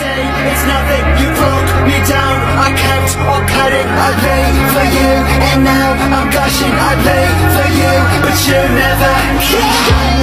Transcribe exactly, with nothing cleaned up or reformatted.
say it's nothing, you broke me down. I kept on cutting, I paid for you, and now I'm gushing. I paid for you, but you never came.